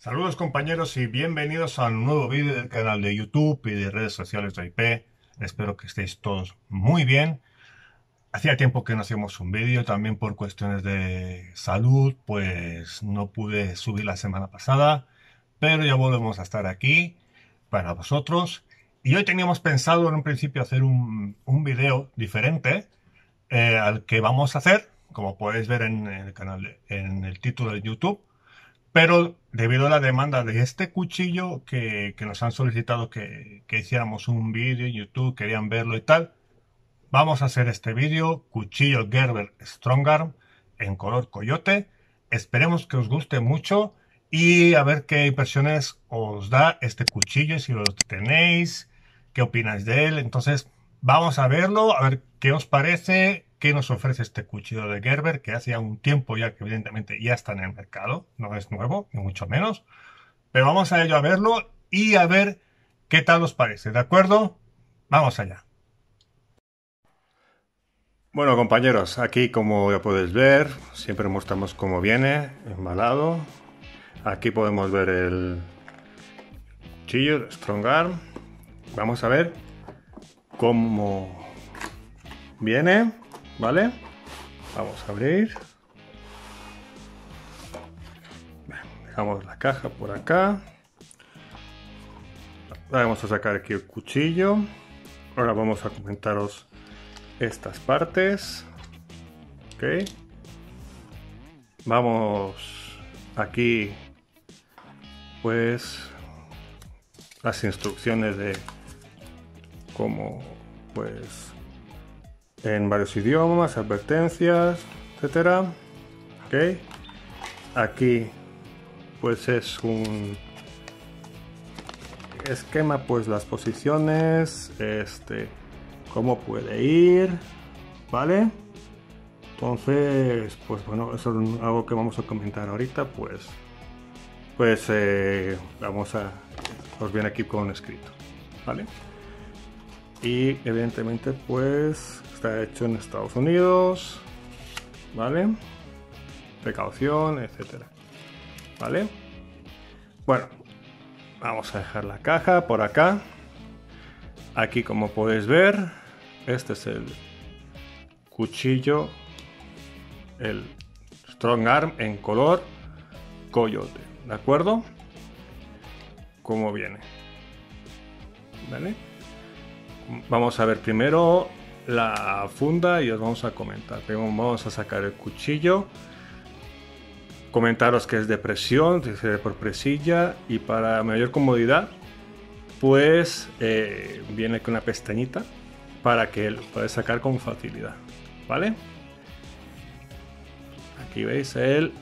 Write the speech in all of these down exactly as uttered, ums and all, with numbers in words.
Saludos compañeros y bienvenidos a un nuevo vídeo del canal de YouTube y de redes sociales de I P. Espero que estéis todos muy bien. Hacía tiempo que no hacíamos un vídeo, también por cuestiones de salud, pues no pude subir la semana pasada, pero ya volvemos a estar aquí para vosotros. Y hoy teníamos pensado en un principio hacer un, un vídeo diferente eh, al que vamos a hacer, como podéis ver en el canal, en el título de YouTube. Pero debido a la demanda de este cuchillo que, que nos han solicitado que, que hiciéramos un vídeo en YouTube, querían verlo y tal, vamos a hacer este vídeo, cuchillo Gerber Strongarm en color coyote. Esperemos que os guste mucho y a ver qué impresiones os da este cuchillo, si lo tenéis, qué opináis de él. Entonces vamos a verlo, a ver qué os parece, qué nos ofrece este cuchillo de Gerber, que hace ya un tiempo ya que evidentemente ya está en el mercado, no es nuevo, ni mucho menos. Pero vamos a ello a verlo y a ver qué tal os parece, ¿de acuerdo? Vamos allá. Bueno compañeros, aquí como ya podéis ver, siempre mostramos cómo viene embalado. Aquí podemos ver el cuchillo de Strongarm. Vamos a ver cómo viene, ¿vale? Vamos a abrir. Dejamos la caja por acá. Vamos a sacar aquí el cuchillo. Ahora vamos a comentaros estas partes. Ok. Vamos aquí, pues, las instrucciones de cómo, pues, en varios idiomas, advertencias, etcétera. Ok. Aquí, pues, es un esquema, pues, las posiciones, este, cómo puede ir, ¿vale? Entonces, pues bueno, eso es algo que vamos a comentar ahorita, pues, pues eh, vamos a, os viene aquí con escrito, ¿vale? Y evidentemente, pues, está hecho en Estados Unidos, ¿vale? Precaución, etcétera, ¿vale? Bueno, vamos a dejar la caja por acá. Aquí, como podéis ver, este es el cuchillo, el Strongarm en color coyote, ¿de acuerdo? Cómo viene, ¿vale? Vamos a ver primero la funda y os vamos a comentar. Vamos a sacar el cuchillo, comentaros que es de presión, dice por presilla, y para mayor comodidad, pues eh, viene con una pestañita para que lo puedas sacar con facilidad, ¿vale? Aquí veis el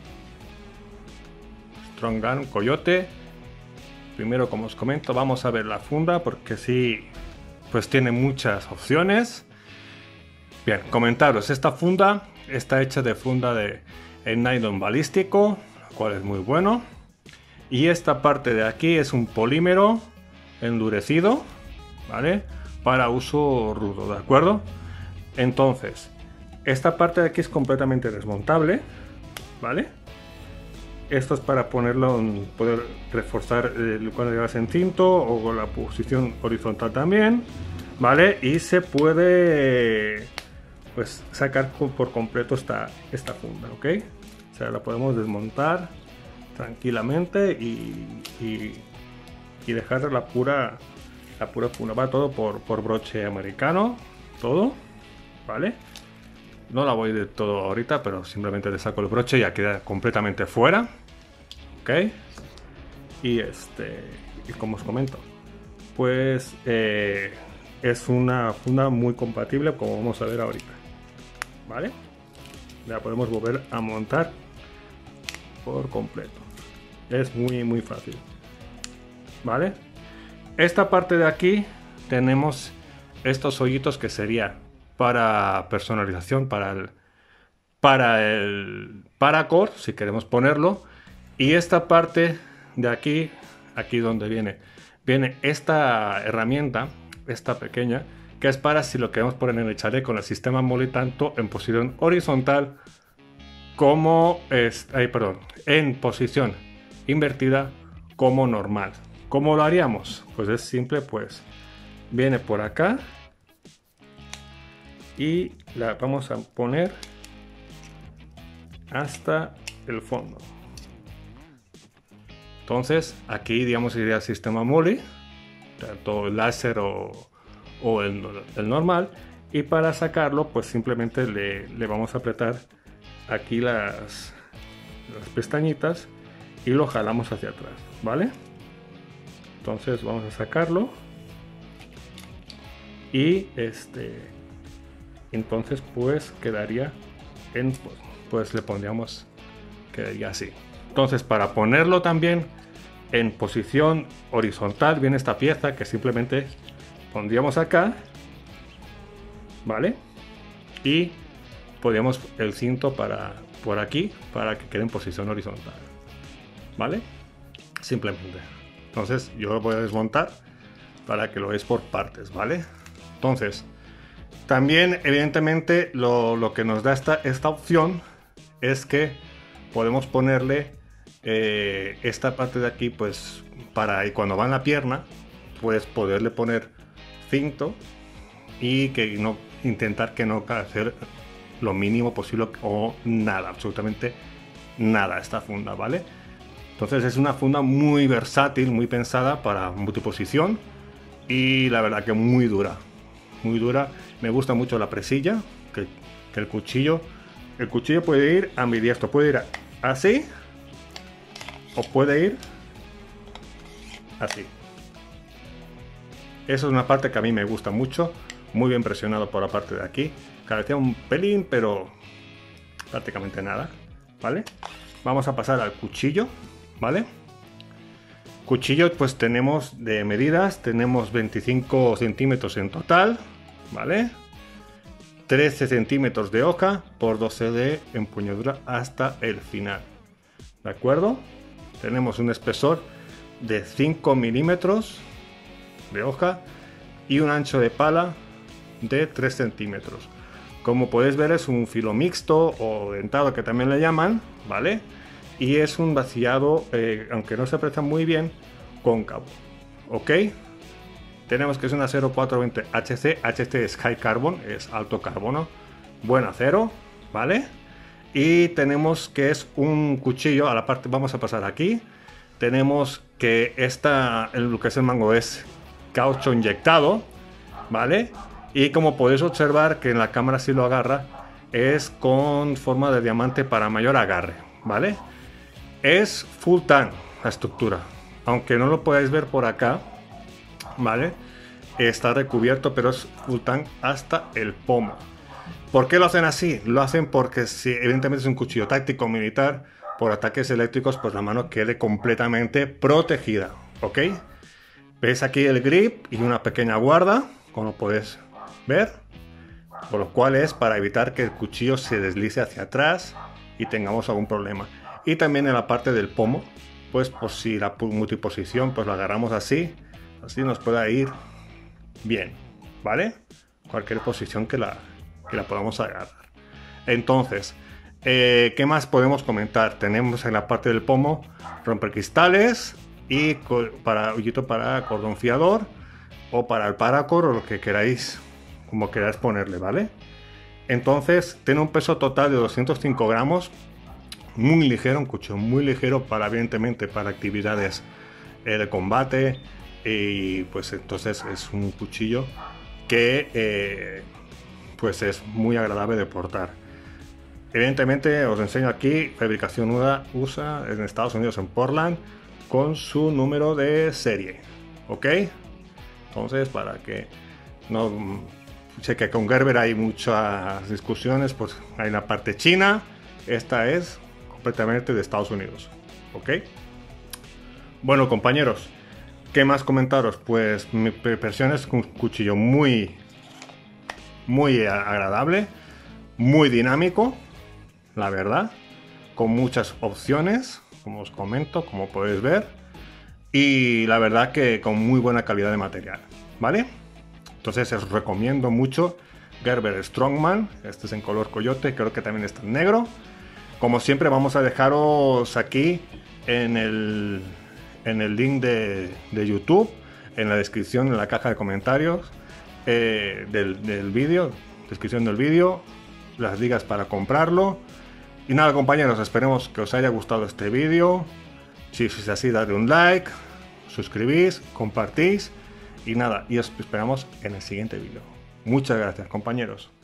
Strongarm coyote. Primero, como os comento, vamos a ver la funda porque sí, pues tiene muchas opciones. Bien, comentaros, esta funda está hecha de funda de el nylon balístico, lo cual es muy bueno. Y esta parte de aquí es un polímero endurecido, ¿vale? Para uso rudo, ¿de acuerdo? Entonces, esta parte de aquí es completamente desmontable, ¿vale? Esto es para ponerlo, en, poder reforzar el, cuando llevas en cinto o con la posición horizontal también, ¿vale? Y se puede, pues, sacar por completo esta, esta funda, ¿ok? O sea, la podemos desmontar tranquilamente y, y, y dejar la pura, la pura funda. Va todo por, por broche americano, todo, ¿vale? No la voy de todo ahorita, pero simplemente le saco el broche y ya queda completamente fuera, ¿ok? Y este, y como os comento, pues eh, es una funda muy compatible, como vamos a ver ahorita, ¿vale? La podemos volver a montar por completo. Es muy muy fácil, ¿vale? Esta parte de aquí tenemos estos hoyitos que sería para personalización, para el para el paracord, si queremos ponerlo. Y esta parte de aquí, aquí donde viene, viene esta herramienta, esta pequeña, que es para si lo queremos poner en el chaleco, en el sistema MOLLE, tanto en posición horizontal como es, ay, perdón, en posición invertida como normal. ¿Cómo lo haríamos? Pues es simple, pues viene por acá y la vamos a poner hasta el fondo. Entonces aquí, digamos, iría el sistema MOLLE, tanto el láser o, o el, el normal, y para sacarlo pues simplemente le, le vamos a apretar aquí las, las pestañitas y lo jalamos hacia atrás, ¿vale? Entonces vamos a sacarlo y este entonces pues quedaría en, pues, pues le pondríamos, quedaría así. Entonces para ponerlo también en posición horizontal viene esta pieza que simplemente pondríamos acá, ¿vale? Y podríamos el cinto para por aquí para que quede en posición horizontal, ¿vale? Simplemente. Entonces yo lo voy a desmontar para que lo veáis por partes, ¿vale? Entonces también evidentemente lo, lo que nos da esta, esta opción es que podemos ponerle eh, esta parte de aquí, pues para y cuando va en la pierna, pues poderle poner cinto y que no intentar que no hacer lo mínimo posible o nada, absolutamente nada esta funda, ¿vale? Entonces es una funda muy versátil, muy pensada para multiposición y la verdad que muy dura, muy dura. Me gusta mucho la presilla, que, que el cuchillo, el cuchillo puede ir ambidiestro, puede ir así o puede ir así. Eso es una parte que a mí me gusta mucho, muy bien presionado por la parte de aquí. Cabecea un pelín, pero prácticamente nada, ¿vale? Vamos a pasar al cuchillo, ¿vale? Cuchillo, pues tenemos de medidas, tenemos veinticinco centímetros en total, ¿vale? trece centímetros de hoja por doce de empuñadura hasta el final, ¿de acuerdo? Tenemos un espesor de cinco milímetros de hoja y un ancho de pala de tres centímetros. Como podéis ver es un filo mixto o dentado que también le llaman, ¿vale? Y es un vaciado, eh, aunque no se aprecia muy bien, cóncavo, ¿ok? Tenemos que es un acero cuatrocientos veinte H C, H C es High Carbon, es alto carbono, buen acero, ¿vale? Y tenemos que es un cuchillo, a la parte vamos a pasar aquí, tenemos que esta, el, lo que es el mango es caucho inyectado, ¿vale? Y como podéis observar que en la cámara sí lo agarra, es con forma de diamante para mayor agarre, ¿vale? Es full tan la estructura, aunque no lo podáis ver por acá, ¿vale? Está recubierto, pero es full tan hasta el pomo. ¿Por qué lo hacen así? Lo hacen porque si evidentemente es un cuchillo táctico militar, por ataques eléctricos, pues la mano quede completamente protegida, ¿ok? Veis aquí el grip y una pequeña guarda, como podéis ver, por lo cual es para evitar que el cuchillo se deslice hacia atrás y tengamos algún problema. Y también en la parte del pomo, pues por si la multiposición, pues la agarramos así, así nos pueda ir bien, ¿vale? Cualquier posición que la, que la podamos agarrar. Entonces, eh, ¿qué más podemos comentar? Tenemos en la parte del pomo rompecristales y para hoyito para cordón fiador o para el paracord o lo que queráis, como queráis ponerle, ¿vale? Entonces tiene un peso total de doscientos cinco gramos, muy ligero, un cuchillo muy ligero para evidentemente para actividades eh, de combate, y pues entonces es un cuchillo que eh, pues es muy agradable de portar. Evidentemente os enseño aquí fabricación U S A en Estados Unidos, en Portland, con su número de serie, ¿ok? Entonces para que no sé que con Gerber hay muchas discusiones, pues hay la parte china, esta es completamente de Estados Unidos, ¿ok? Bueno compañeros, ¿qué más comentaros? Pues mi impresión es un cuchillo muy muy agradable, muy dinámico, la verdad, con muchas opciones, como os comento, como podéis ver, y la verdad que con muy buena calidad de material, ¿vale? Entonces os recomiendo mucho Gerber Strongman, este es en color coyote, creo que también está en negro. Como siempre vamos a dejaros aquí en el, en el link de, de YouTube, en la descripción, en la caja de comentarios eh, del, del vídeo, descripción del vídeo, las ligas para comprarlo. Y nada, compañeros, esperemos que os haya gustado este vídeo. Si es así, dadle un like, suscribís, compartís y nada, y os esperamos en el siguiente vídeo. Muchas gracias, compañeros.